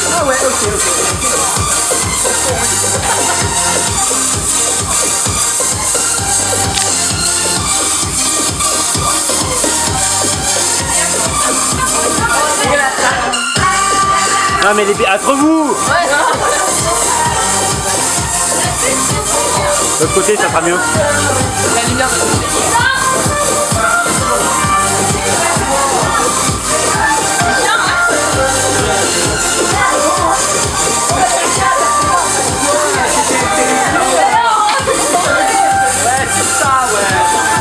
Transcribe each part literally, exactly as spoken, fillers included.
Ah ouais, ok, ok. Non mais les billes, entre vous. De l'autre côté, ça sera mieux. La lumière. Ouais, c'est ça, ouais.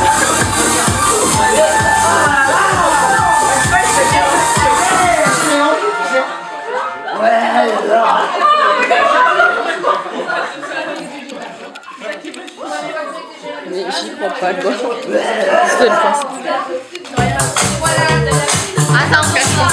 Mais j'y crois pas, quoi. C'est une face. Attends, cache-toi.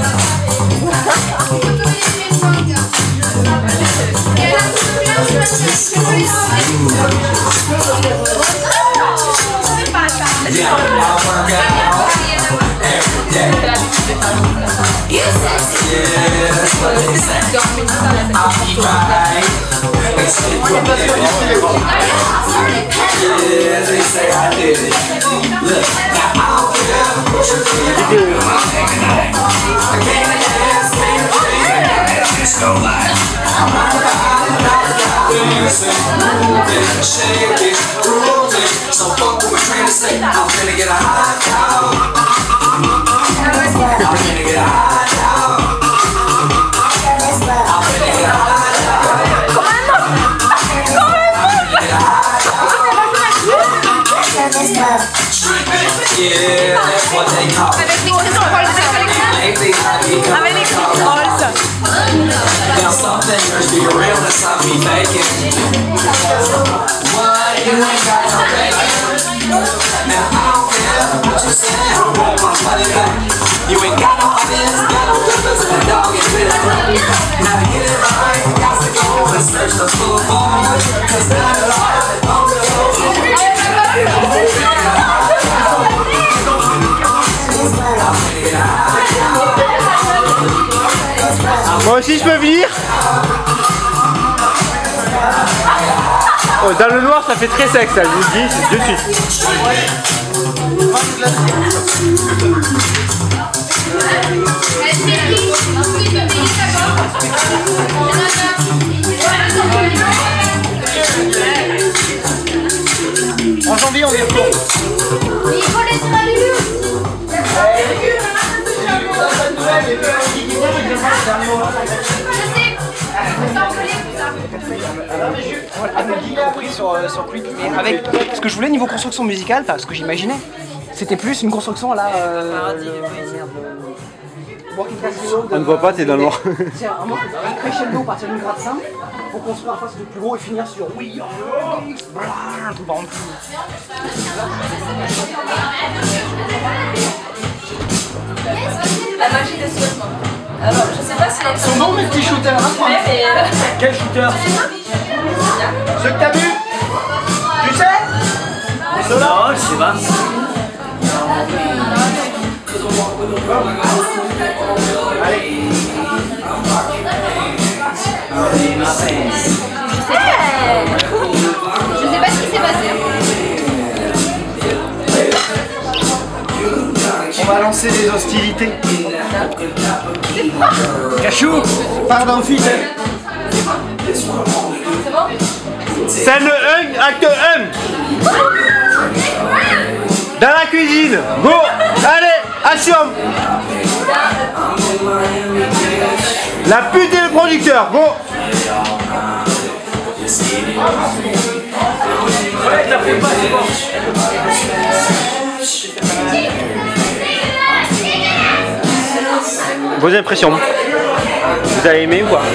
So fuck what we're trying to say. I'm finna get a hot dog. I'm finna get a hot dog. I'm finna get a hot dog. I'm finna get a hot dog. Yeah, that's what they call it. Lately I become now some things be real and some be faking. What? You ain't got no bacon. Now I don't care what you say, I want my money back. You ain't got no ideas, got no purpose, and a dog is with it. Now to get it right, got to go and search the full board. Cause now that all on the road. Moi aussi je peux venir. Oh, dans le noir ça fait très sec ça, je vous le dis de suite. En janvier, on est retour. Il faut les dire à Lulu aussi. Amélie a appris sur, euh, sur Quick, mais avec ce que je voulais niveau construction musicale, enfin ce que j'imaginais, c'était plus une construction là. Euh, le, merde, On ne voit pas, t'es dans le noir. C'est vraiment un crescendo à partir d'une grade simple pour construire un face de plus gros et finir sur oui, un truc par en dessous. La magie des sautements. Alors, je sais pas si Ils sont bons mes petits shooters, hein. mais euh... Quel shooter? Ceux que t'as vu? Tu sais? Ceux-là? Non, je sais pas. Allez. Je sais pas ce qui s'est passé. On va lancer des hostilités. Cachou! Pardon, fils. C'est bon? Scène un, acte un. Dans la cuisine. Go. Allez, action. La pute et le producteur. Go. Ouais, t'as fait pas, c'est bon. Vos impressions. Vous avez aimé ou quoi?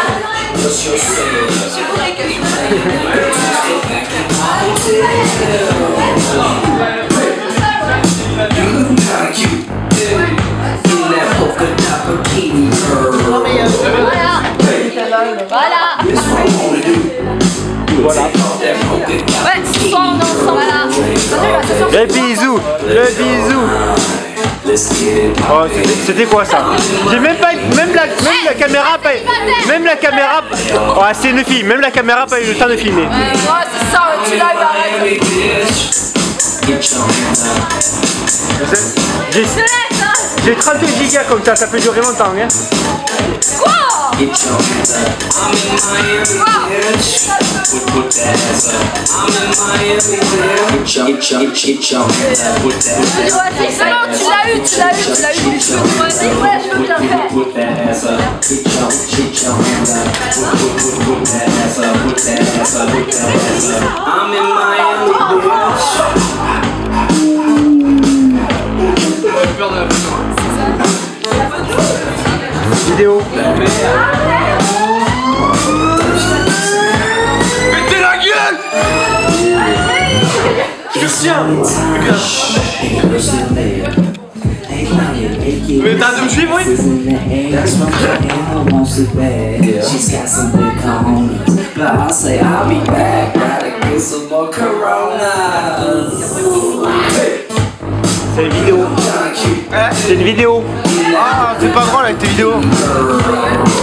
Voilà. Voilà. Ouais, ce soir on est ensemble. Voilà. Le bisou. Le bisou. Oh, c'était quoi ça? J'ai même pas même la même la caméra, pas... même la caméra, oh, c'est une fille, même la caméra pas eu le temps de filmer. Ouais, ouais, c'est ça, tu l'as eu, arrête. J'ai j'ai trente gigas comme ça, ça peut durer longtemps. Hein. Quoi? Get your hands up. I'm in Miami, bitch. Put, put that ass up. I'm in Miami, bitch. Get your, get your, get your hands up. Put that ass up. C'est bon, tu l'as eu, tu l'as eu, tu l'as eu. Vas-y, ouais, je veux bien faire. Put that ass up. Get your, get your hands up. Put, put, put, put that ass up. Put that ass up. Put that ass up. I'm in Miami, bitch. Vidéo. Mettez la gueule! Christian! Mais t'as de me suivre, oui? C'est une vidéo. C'est une vidéo. Ah, c'est pas drôle avec tes vidéos.